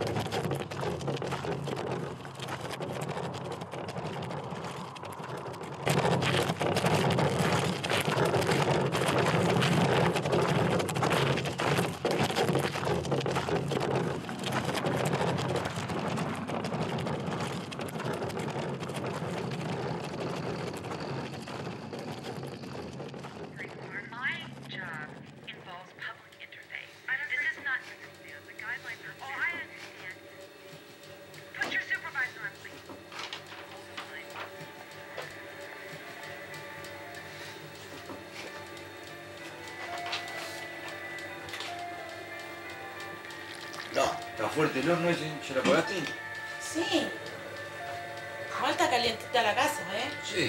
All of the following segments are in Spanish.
No, está fuerte el horno ese, ¿ya lo apagaste? Sí. Igual está calientita la casa, ¿eh? Sí.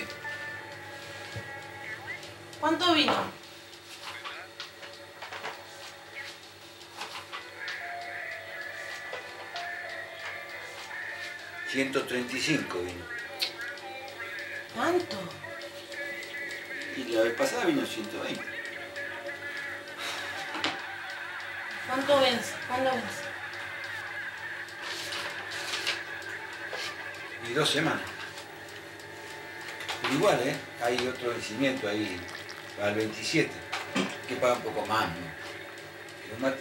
¿Cuánto vino? $135 vino. ¿Tanto? Y la vez pasada vino 120. ¿Cuánto vence? ¿Cuándo vence? Y 2 semanas. Pero igual, ¿eh? Hay otro vencimiento ahí, al 27, que paga un poco más, ¿no? Pero más...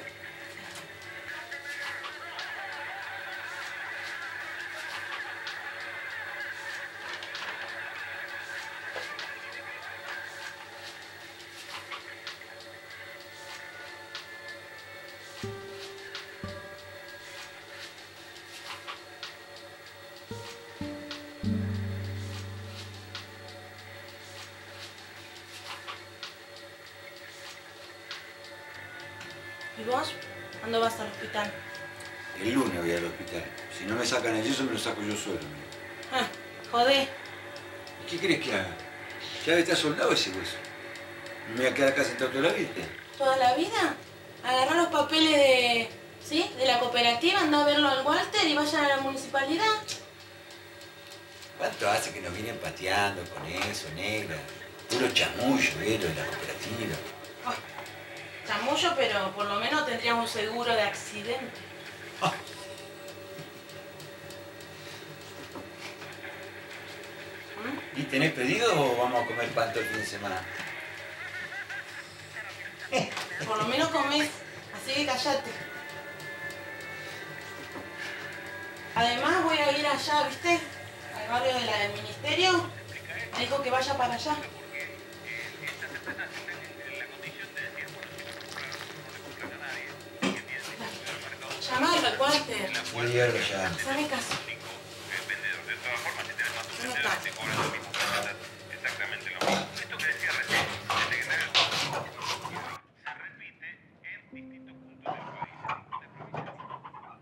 ¿Y vos? ¿Cuándo vas al hospital? El lunes voy al hospital. Si no me sacan el yeso, me lo saco yo solo. Ah, jodé. ¿Y qué crees que haga? Ya está soldado ese hueso. ¿Me voy a quedar acá sentado toda la vida? ¿Toda la vida? Agarrá los papeles de... ¿sí? De la cooperativa, andá a verlo al Walter y vayan a la municipalidad. ¿Cuánto hace que nos vienen pateando con eso, negra? Puro chamullo, lo de la cooperativa. Oh, chamullo, pero por lo menos tendríamos un seguro de accidente. Oh. ¿Y tenés pedido o vamos a comer pan todo el fin de semana? Por lo menos comés, así que callate. Además voy a ir allá, ¿viste? Al barrio del ministerio. Me dijo que vaya para allá. Llamalo al Walter. Sí, ya lo llamo. Hazme caso. ¿Dónde está? Exactamente lo mismo. Esto que decía recién, desde que se repite en distintos puntos del país, en distintas provincias.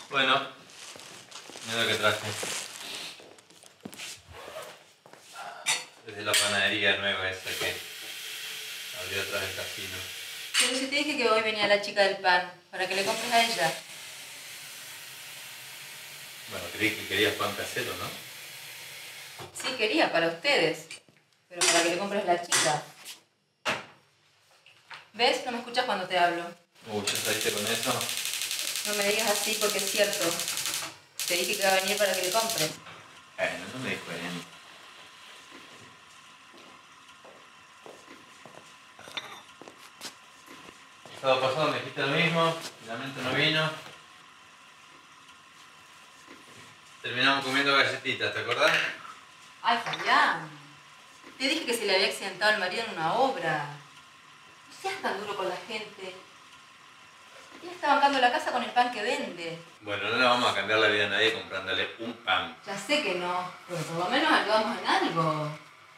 Bueno, mira lo que traje. Es de la panadería nueva esa que abrió atrás del casino. Pero si te dije que hoy venía la chica del pan, para que le compres a ella. Bueno, creí que querías pan casero, ¿no? Sí, quería, para ustedes. Pero para que le compres a la chica. ¿Ves? No me escuchas cuando te hablo. Uy, ¿ya saliste con eso? No me digas así porque es cierto. Te dije que iba a venir para que le compres. Bueno, no me dijo bien. El sábado pasado me dijiste lo mismo, finalmente no vino. Terminamos comiendo galletitas, ¿te acordás? Ay, Fabián. Te dije que se le había accidentado el marido en una obra. No seas tan duro con la gente. Ella está bancando la casa con el pan que vende. Bueno, no le vamos a cambiar la vida a nadie comprándole un pan. Ya sé que no, pero por lo menos ayudamos en algo.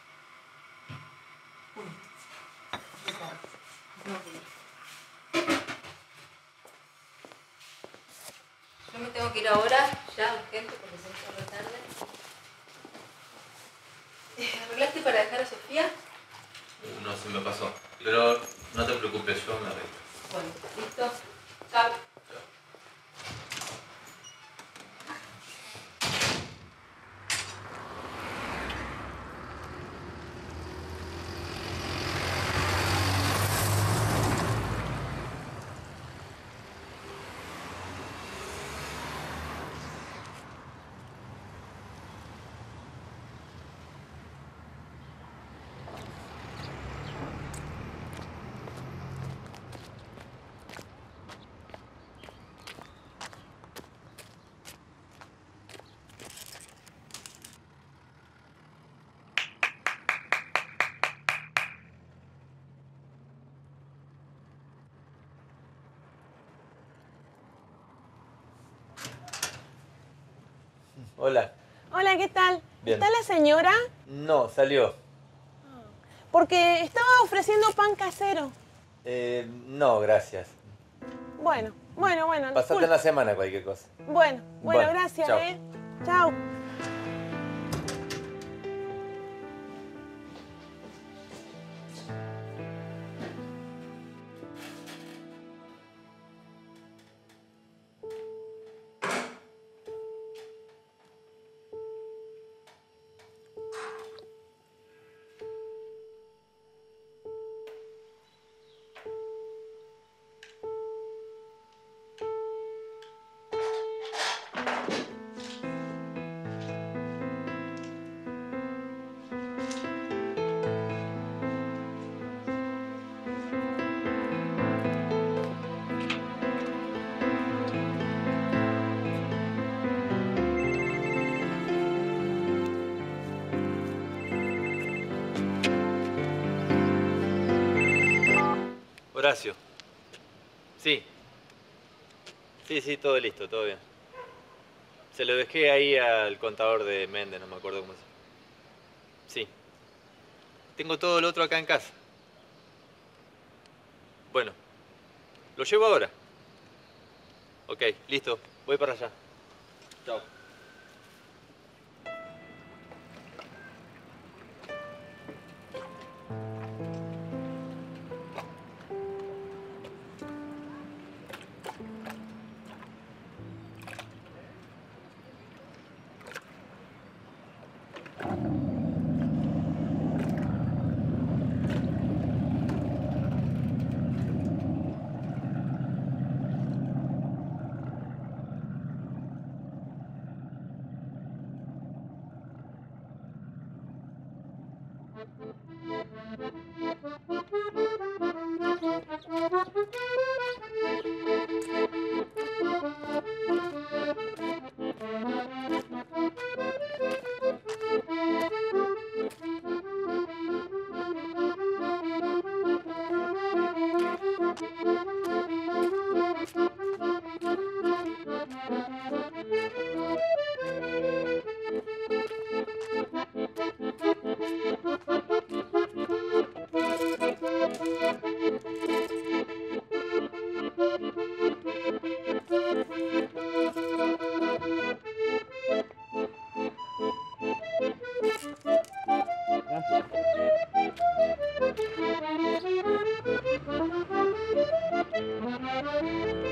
Uy. No. Yo me tengo que ir ahora, ya urgente, porque se me hizo tarde. ¿Arreglaste para dejar a Sofía? No se me pasó. Pero no te preocupes, yo me arreglo. Bueno, listo. Chao. Hola. Hola, ¿qué tal? Bien. ¿Está la señora? No, salió. Porque estaba ofreciendo pan casero. No, gracias. Bueno. Pasate disculpe. en la semana cualquier cosa. Bueno, Bueno, gracias, chao. Chao. Horacio. Sí. Sí, todo listo, todo bien. Se lo dejé ahí al contador de Méndez, no me acuerdo cómo se llama. Sí. Tengo todo lo otro acá en casa. Bueno, lo llevo ahora. Ok, listo. Voy para allá. Chao. Chao.